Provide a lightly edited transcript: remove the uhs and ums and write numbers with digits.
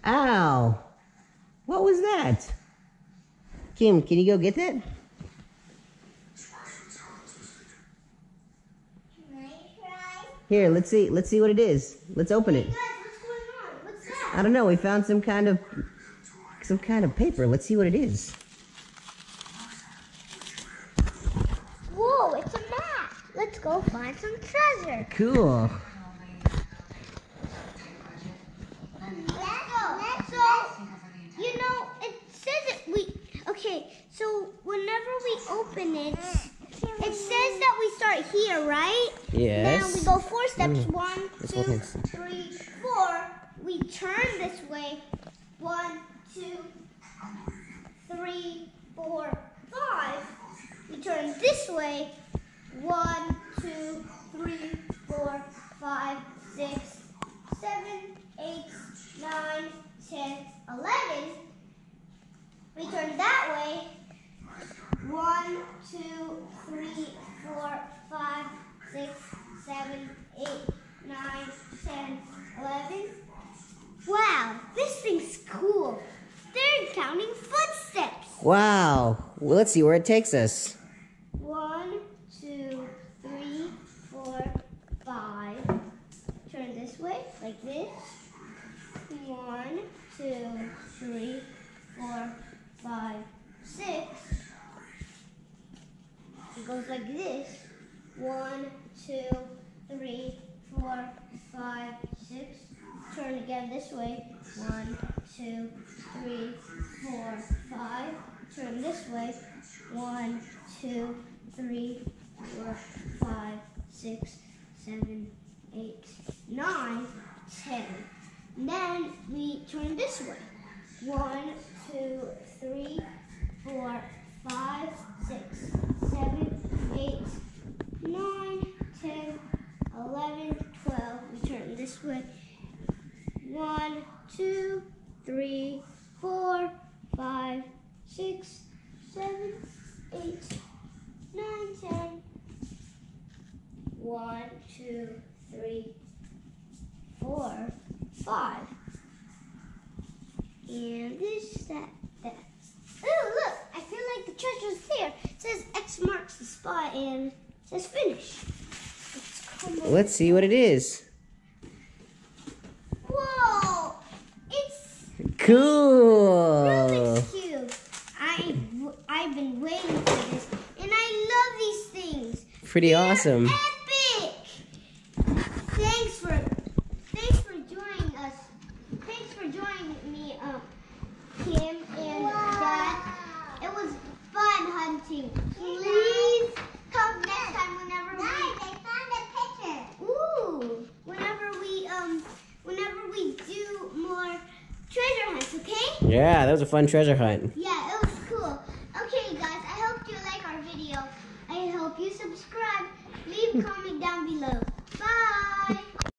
Ow! What was that? Kim, can you go get that? Can I try? Here, let's see what it is. Let's open it. Guys, what's going on? What's that? I don't know, we found some kind of paper. Let's see what it is. Whoa, it's a map. Let's go find some treasure. Cool. So whenever we open it, it says that we start here, right? Yes. Then we go 4 steps. 1, 2, 3, 4. We turn this way. 1, 2, 3, 4, 5. We turn this way. 1, 2, 3, 4, 5, 6, 7, 8, 9, 10, 11. We turn that way. 1, 2, 3, 4, 5, 6, 7, 8, 9, 10, 11. Wow, this thing's cool. They're counting footsteps. Wow. Well, let's see where it takes us. 1, 2, 3, 4, 5. Turn this way, like this. 1, 2, 3, 4, 5, 6. It goes like this. 1, 2, 3, 4, 5, 6. Turn again this way. 1, 2, 3, 4, 5. Turn this way. 1, 2, 3, 4, 5, 6, 7, 8, 9, 10. And then we turn this way. 1, 2, 3, 4, 5, 6, 7, 8, 9, 10, 11, 12. We turn this way. 1, 2, 3, 4, 5, 6, 7, 8, 9, 10. 1, 2, 3, 4, 5. And this, that. Oh, look! I feel like the treasure's here. It says X marks the spot and it says finish. Let's see what it is. Whoa! It's Cool! Rubik's Cube. I've been waiting for this, and I love these things. Pretty awesome. Epic! Thanks for joining us. Thanks for joining me, Kim and Dad. It was fun hunting. Please come next time whenever I found a picture. Ooh! Whenever we do more treasure hunts, okay? Yeah, that was a fun treasure hunt. Yeah, it was cool. Okay, guys, I hope you like our video. I hope you subscribe. Leave a comment down below.